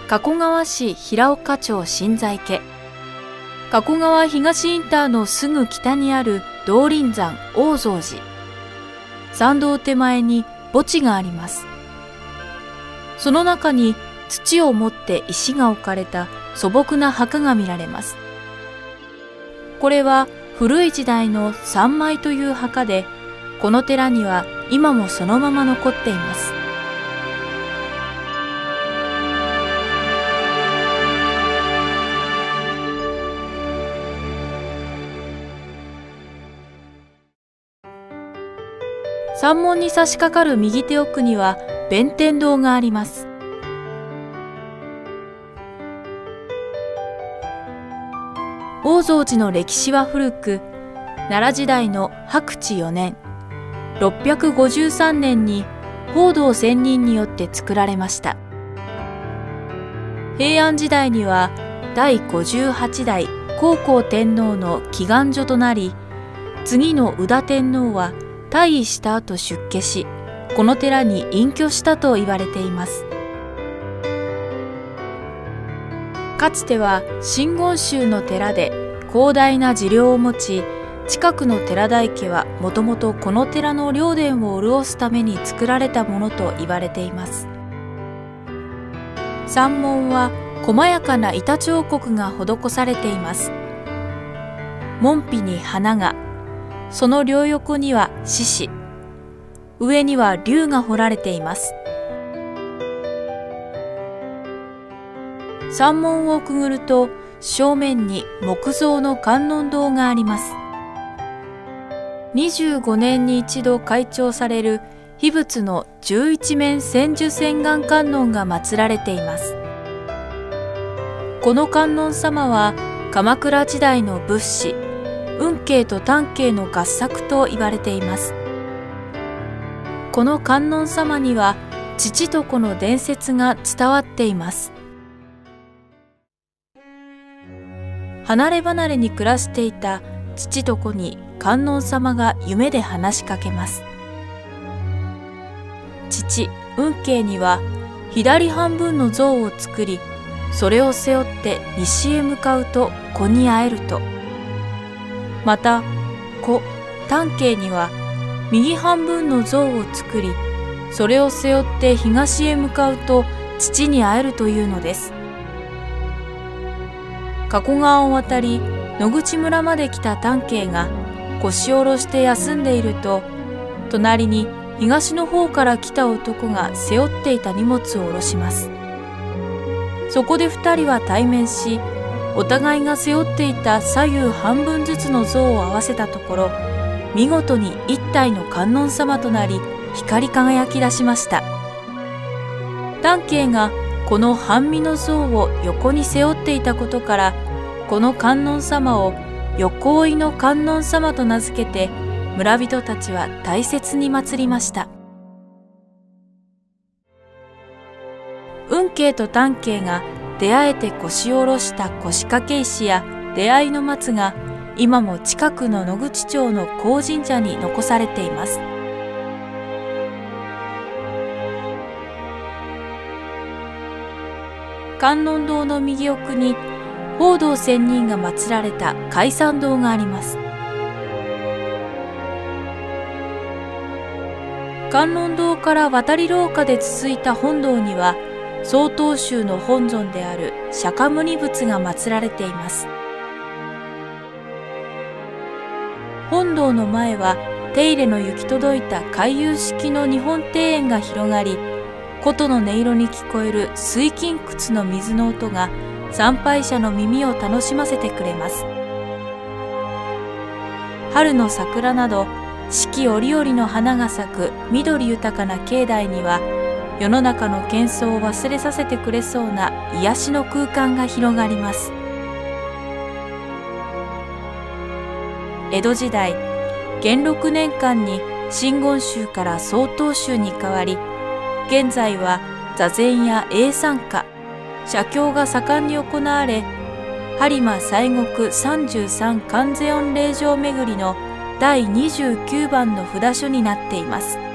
加古川市平岡町新在家。加古川東インターのすぐ北にある道林山大蔵寺。参道手前に墓地があります。その中に土を持って石が置かれた素朴な墓が見られます。これは古い時代の三枚という墓で、この寺には今もそのまま残っています。山門に差し掛かる右手奥には弁天堂があります。大蔵寺の歴史は古く、奈良時代の白地4年、653年に法道仙人によって作られました。平安時代には第58代弘光天皇の祈願所となり、次の宇多天皇は退位した後出家し、この寺に隠居したと言われています。かつては真言宗の寺で広大な寺領を持ち、近くの寺台家はもともとこの寺の霊殿を潤すために作られたものと言われています。山門は細やかな板彫刻が施されています。門扉に花が、その両横には獅子、上には龍が彫られています。山門をくぐると正面に木造の観音堂があります。25年に一度開帳される秘仏の11面千手千眼観音が祀られています。この観音様は鎌倉時代の仏師運慶と短慶の合作と言われています。この観音様には父と子の伝説が伝わっています。離れ離れに暮らしていた父と子に観音様が夢で話しかけます。父運慶には左半分の像を作り、それを背負って西へ向かうと子に会えると。また子短慶には右半分の像を作り、それを背負って東へ向かうと父に会えるというのです。加古川を渡り野口村まで来た短慶が腰を下ろして休んでいると、隣に東の方から来た男が背負っていた荷物を下ろします。そこで2人は対面し、お互いが背負っていた左右半分ずつの像を合わせたところ、見事に一体の観音様となり光り輝き出しました。短慶がこの半身の像を横に背負っていたことから、この観音様を横追いの観音様と名付けて、村人たちは大切に祀りました。運慶と短慶が出会えて腰を下ろした腰掛け石や出会いの松が、今も近くの野口町の高神社に残されています。観音堂の右奥に法道仙人が祀られた開山堂があります。観音堂から渡り廊下で続いた本堂には、曹洞宗の本尊である釈迦牟尼仏が祀られています。本堂の前は手入れの行き届いた回遊式の日本庭園が広がり、琴の音色に聞こえる水金窟の水の音が参拝者の耳を楽しませてくれます。春の桜など四季折々の花が咲く緑豊かな境内には、世の中の喧騒を忘れさせてくれそうな癒しの空間が広がります。江戸時代、元禄年間に真言宗から曹洞宗に変わり、現在は座禅や永参歌、写経が盛んに行われ、播磨西国33観世音霊場巡りの第29番の札所になっています。